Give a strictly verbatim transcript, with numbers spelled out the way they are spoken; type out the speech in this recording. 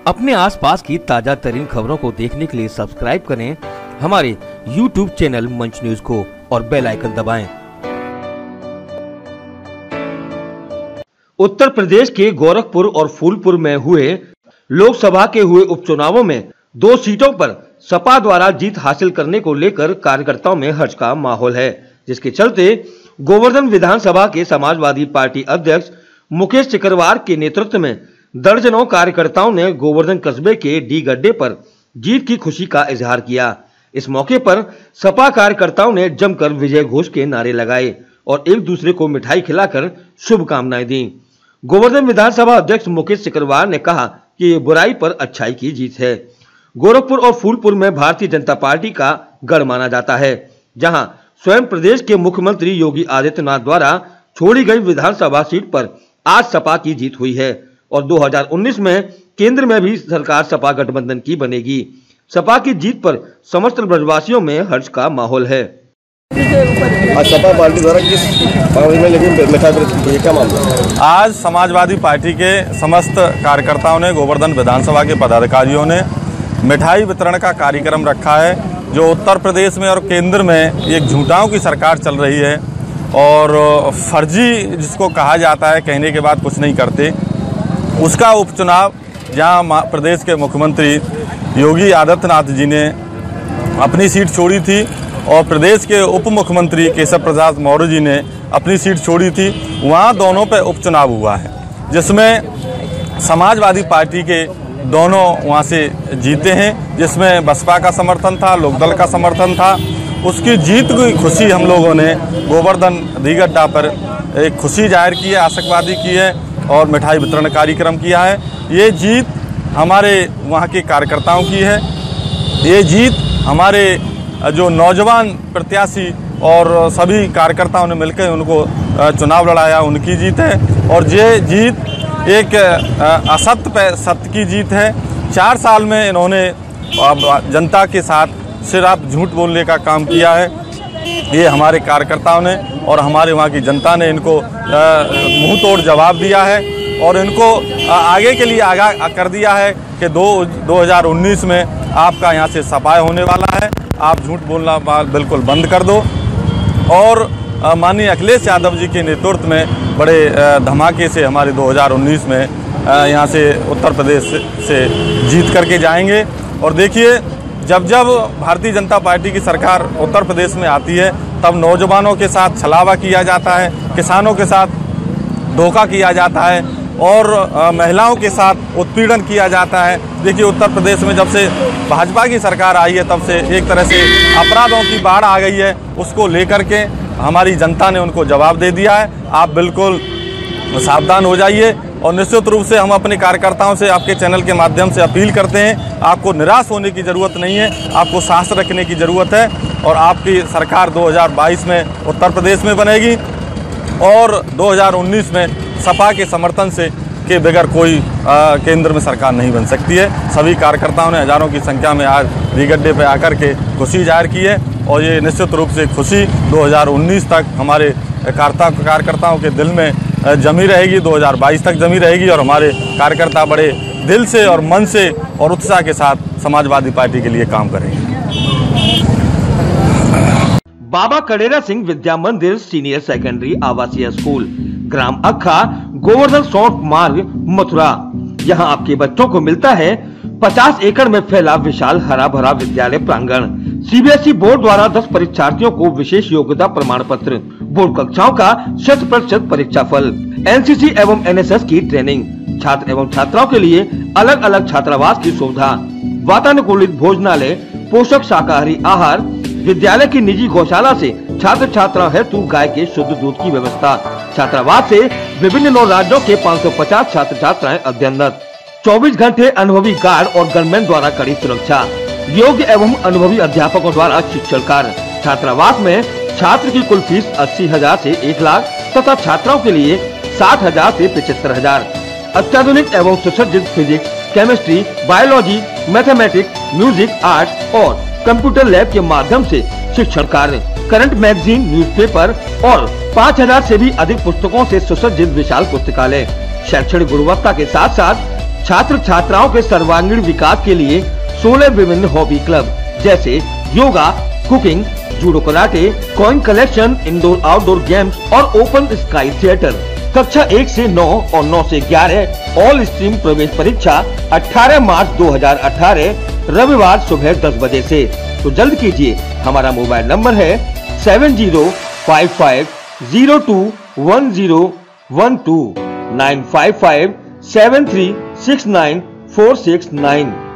अपने आसपास की ताजा तरीन खबरों को देखने के लिए सब्सक्राइब करें हमारे यूट्यूब चैनल मंच न्यूज को और बेल आइकन दबाएं। उत्तर प्रदेश के गोरखपुर और फूलपुर में हुए लोकसभा के हुए उपचुनावों में दो सीटों पर सपा द्वारा जीत हासिल करने को लेकर कार्यकर्ताओं में हर्ष का माहौल है, जिसके चलते गोवर्धन विधानसभा के समाजवादी पार्टी अध्यक्ष मुकेश सिकरवार के नेतृत्व में दर्जनों कार्यकर्ताओं ने गोवर्धन कस्बे के डी गड्ढे पर जीत की खुशी का इजहार किया। इस मौके पर सपा कार्यकर्ताओं ने जमकर विजय घोष के नारे लगाए और एक दूसरे को मिठाई खिलाकर शुभकामनाएं दी। गोवर्धन विधानसभा अध्यक्ष मुकेश सिकरवार ने कहा कि ये बुराई पर अच्छाई की जीत है। गोरखपुर और फूलपुर में भारतीय जनता पार्टी का गढ़ माना जाता है, जहां स्वयं प्रदेश के मुख्यमंत्री योगी आदित्यनाथ द्वारा छोड़ी गई विधानसभा सीट पर आज सपा की जीत हुई है और दो हज़ार उन्नीस में केंद्र में भी सरकार सपा गठबंधन की बनेगी। सपा की जीत पर समस्त ब्रजवासियों में हर्ष का माहौल है। आज सपा पार्टी द्वारा किस में लेकिन मिठाई वितरण क्या मामला? आज समाजवादी पार्टी के समस्त कार्यकर्ताओं ने गोवर्धन विधानसभा के पदाधिकारियों ने मिठाई वितरण का कार्यक्रम रखा है। जो उत्तर प्रदेश में और केंद्र में एक झूठाओं की सरकार चल रही है और फर्जी जिसको कहा जाता है, कहने के बाद कुछ नहीं करते, उसका उपचुनाव जहां प्रदेश के मुख्यमंत्री योगी आदित्यनाथ जी ने अपनी सीट छोड़ी थी और प्रदेश के उप मुख्यमंत्री केशव प्रसाद मौर्य जी ने अपनी सीट छोड़ी थी, वहां दोनों पे उपचुनाव हुआ है, जिसमें समाजवादी पार्टी के दोनों वहां से जीते हैं, जिसमें बसपा का समर्थन था, लोकदल का समर्थन था। उसकी जीत की खुशी हम लोगों ने गोवर्धन दीगड्ढा पर एक खुशी जाहिर की है, आशकवादी की है और मिठाई वितरण कार्यक्रम किया है। ये जीत हमारे वहाँ के कार्यकर्ताओं की है। ये जीत हमारे जो नौजवान प्रत्याशी और सभी कार्यकर्ताओं ने मिलकर उनको चुनाव लड़ाया, उनकी जीत है। और ये जीत एक असत्य पे सत्य की जीत है। चार साल में इन्होंने जनता के साथ सिर्फ झूठ बोलने का काम किया है। ये हमारे कार्यकर्ताओं ने और हमारे वहाँ की जनता ने इनको मुंह तोड़ जवाब दिया है और इनको आगे के लिए आगाह कर दिया है कि दो दो हज़ार उन्नीस में आपका यहाँ से सफाई होने वाला है, आप झूठ बोलना बिल्कुल बंद कर दो। और माननीय अखिलेश यादव जी के नेतृत्व में बड़े धमाके से हमारे दो हज़ार उन्नीस में यहाँ से उत्तर प्रदेश से जीत करके जाएंगे। और देखिए, जब जब भारतीय जनता पार्टी की सरकार उत्तर प्रदेश में आती है तब नौजवानों के साथ छलावा किया जाता है, किसानों के साथ धोखा किया जाता है और महिलाओं के साथ उत्पीड़न किया जाता है। देखिए, उत्तर प्रदेश में जब से भाजपा की सरकार आई है तब से एक तरह से अपराधों की बाढ़ आ गई है, उसको लेकर के हमारी जनता ने उनको जवाब दे दिया है। आप बिल्कुल सावधान हो जाइए और निश्चित रूप से हम अपने कार्यकर्ताओं से आपके चैनल के माध्यम से अपील करते हैं, आपको निराश होने की ज़रूरत नहीं है, आपको साहस रखने की ज़रूरत है और आपकी सरकार दो हज़ार बाईस में उत्तर प्रदेश में बनेगी और दो हज़ार उन्नीस में सपा के समर्थन से के बगैर कोई आ, केंद्र में सरकार नहीं बन सकती है। सभी कार्यकर्ताओं ने हज़ारों की संख्या में आज दीगड्ढे पे आकर के खुशी जाहिर की है और ये निश्चित रूप से खुशी दो हज़ार उन्नीस तक हमारे कार्यकर्ताओं के दिल में जमी रहेगी, दो हज़ार बाईस तक जमी रहेगी और हमारे कार्यकर्ता बड़े दिल से और मन से और उत्साह के साथ समाजवादी पार्टी के लिए काम करेंगे। बाबा कडेरा सिंह विद्या मंदिर सीनियर सेकेंडरी आवासीय स्कूल, ग्राम अखा, गोवर्धन सौंठ मार्ग, मथुरा। यहाँ आपके बच्चों को मिलता है पचास एकड़ में फैला विशाल हरा भरा विद्यालय प्रांगण। सीबीएसई बोर्ड द्वारा दस परीक्षार्थियों को विशेष योग्यता प्रमाण पत्र, बोर्ड कक्षाओं का शत प्रतिशत परीक्षा फल, एनसीसी एवं एनएसएस की ट्रेनिंग, छात्र एवं छात्राओं के लिए अलग अलग छात्रावास की सुविधा, वातानुकूलित भोजनालय, पोषक शाकाहारी आहार, विद्यालय की निजी गौशाला से छात्र छात्राओं हेतु गाय के शुद्ध दूध की व्यवस्था। छात्रावास से विभिन्न नौ राज्यों के पाँच सौ पचास छात्र छात्राएं अध्ययनरत। चौबीस घंटे अनुभवी गार्ड और गनमैन द्वारा कड़ी सुरक्षा, योग्य एवं अनुभवी अध्यापकों द्वारा शिक्षण कार्य। छात्रावास में छात्र की कुल फीस अस्सी हजार से एक लाख तथा छात्राओं के लिए साठ हजार से पचहत्तर हजार। अत्याधुनिक एवं सुसज्जित physics, chemistry, biology, mathematics, music, art और कंप्यूटर लैब के माध्यम से शिक्षण कार्य। करंट मैगजीन, न्यूज़पेपर और पाँच हजार से भी अधिक पुस्तकों से सुसज्जित विशाल पुस्तकालय। शैक्षणिक गुणवत्ता के साथ साथ छात्र छात्राओं के सर्वांगीण विकास के लिए सोलह विभिन्न हॉबी क्लब जैसे yoga, cooking, judo karate, coin collection, indoor outdoor games और ओपन स्काई थिएटर। कक्षा एक से नौ और नौ से ग्यारह ऑल स्ट्रीम प्रवेश परीक्षा अठारह मार्च दो हज़ार अठारह रविवार सुबह दस बजे से। तो जल्द कीजिए, हमारा मोबाइल नंबर है seven zero five five zero two one zero one two nine five five seven three six nine four six nine.